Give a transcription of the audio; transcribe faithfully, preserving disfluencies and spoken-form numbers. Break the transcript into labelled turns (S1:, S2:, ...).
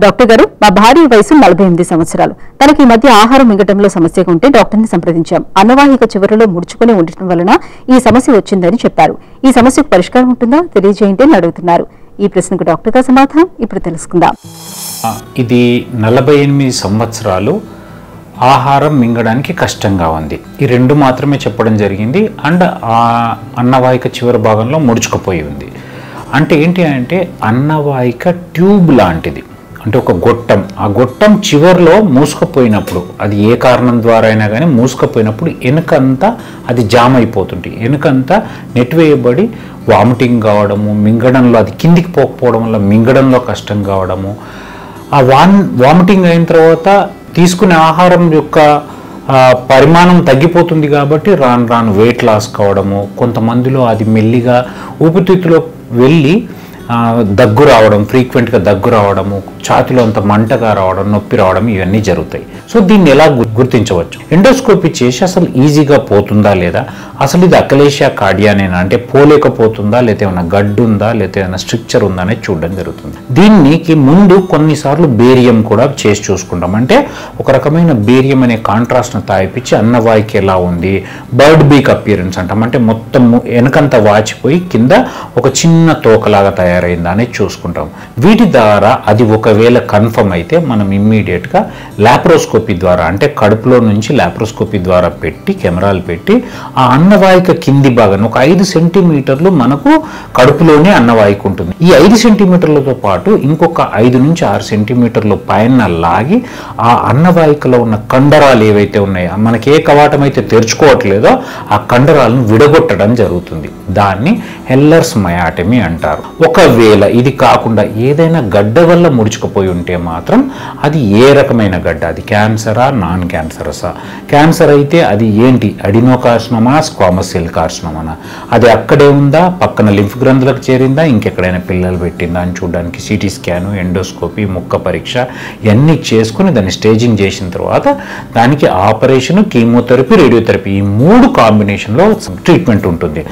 S1: Doctor గారు, మా భార్య వయసు నలభై ఎనిమిది సంవత్సరాలు. తనకి ఈ మధ్య ఆహారం మింగటంలో సమస్యగా ఉంటే డాక్టర్ని సంప్రదించాం. అన్నవాహిక చివరలో ముడుచుకుని ఉండటం వలన ఈ సమస్య వచ్చిందని చెప్పారు. ఈ సమస్యకు పరిష్కారం ఉంటుందా తెలియజేయండి అని అడుగుతున్నారు. ఈ ప్రశ్నకు డాక్టర్ గారి సమాధానం ఇప్పుడు తెలుసుకుందాం.
S2: ఇది నలభై ఎనిమిది సంవత్సరాలు ఆహారం మింగడానికి కష్టంగా ఉంది. ఈ రెండు మాత్రమే చెప్పడం జరిగింది. అండ్ ఆ అన్నవాహిక చివరి భాగంలో ముడుచుకుపోయి ఉంది. అంటే ఏంటి అంటే అన్నవాహిక ట్యూబ్ లాంటిది, అంటే ఒక గొట్టం. ఆ గొట్టం చివరిలో మూసుకుపోయినప్పుడు, అది ఏ కారణం ద్వారా అయినా కానీ మూసుకుపోయినప్పుడు వెనుకంతా అది జామ్ అయిపోతుంది. వెనుకంతా నెట్వేయబడి వామిటింగ్ కావడము, మింగడంలో అది కిందికి పోకపోవడం వల్ల మింగడంలో కష్టం కావడము, ఆ వాన్ వామిటింగ్ అయిన తర్వాత తీసుకునే ఆహారం యొక్క పరిమాణం తగ్గిపోతుంది కాబట్టి రాను రాను వెయిట్ లాస్ కావడము, కొంతమందిలో అది మెల్లిగా ఊపిరితిత్తులో వెళ్ళి దగ్గు రావడం, ఫ్రీక్వెంట్గా దగ్గు రావడము, ఛాతిలో అంత మంటగా రావడం, నొప్పి రావడం, ఇవన్నీ జరుగుతాయి. సో దీన్ని ఎలా గుర్తించవచ్చు? ఎండోస్కోపీ చేసి అసలు ఈజీగా పోతుందా లేదా, అసలు ఇది అకలేషియా కార్డియానేనా, అంటే పోలేకపోతుందా, లేకపోతే ఏమైనా గడ్డు ఉందా, లేకపోతే ఏమైనా స్ట్రక్చర్ ఉందా అనేది చూడడం జరుగుతుంది. దీనికి ముందు కొన్నిసార్లు బేరియం కూడా చేసి చూసుకుంటాం. అంటే ఒక రకమైన బేరియం అనే కాంట్రాస్ట్ను తాయిపించి అన్నవాహిక ఎలా ఉంది, బర్డ్ బీక్ అపియరెన్స్ అంటాం, అంటే మొత్తం వెనకంతా వాచిపోయి కింద ఒక చిన్న తోకలాగా తయారైందా అనేది చూసుకుంటాం. వీటి ద్వారా అది ఒకవేళ కన్ఫర్మ్ అయితే మనం ఇమ్మీడియట్గా లాప్రోస్కోపీ ద్వారా, అంటే కడుపులో నుంచి లాప్రోస్కోపీ ద్వారా పెట్టి కెమెరాలు పెట్టి ఆ అన్నవాహిక కింది భాగాన్ని ఒక ఐదు సెంటీమీటర్లు మనకు కడుపులోనే అన్నవాహిక ఉంటుంది. ఈ ఐదు సెంటీమీటర్లతో పాటు ఇంకొక ఐదు నుంచి ఆరు సెంటీమీటర్లు పైన లాగి ఆ అన్నవాహికలో ఉన్న కండరాలు ఏవైతే ఉన్నాయో, మనకి ఏ కవాటం అయితే తెరుచుకోవట్లేదో ఆ కండరాలను విడగొట్టడం జరుగుతుంది. దాన్ని హెల్లర్స్ మయాటమీ అంటారు. ఒకవేళ ఇది కాకుండా ఏదైనా గడ్డ వల్ల ముడుచుకుపోయి ఉంటే మాత్రం అది ఏ రకమైన గడ్డ, అది క్యాన్సరా నాన్ క్యాన్సరసా, క్యాన్సర్ అయితే అది ఏంటి, అడినోకార్సినోమా స్క్వామస్ సెల్ కార్సినోమా, అది అక్కడే ఉందా, పక్కన లింఫ్ గ్రంథులకు చేరిందా, ఇంకెక్కడైనా పిల్లలు పెట్టిందా అని చూడడానికి సిటీ స్కాను, ఎండోస్కోపీ, ముక్క పరీక్ష ఇవన్నీ చేసుకుని దాన్ని స్టేజింగ్ చేసిన తర్వాత దానికి ఆపరేషన్, కీమోథెరపీ, రేడియోథెరపీ ఈ మూడు కాంబినేషన్లో ట్రీట్మెంట్ ఉంటుంది.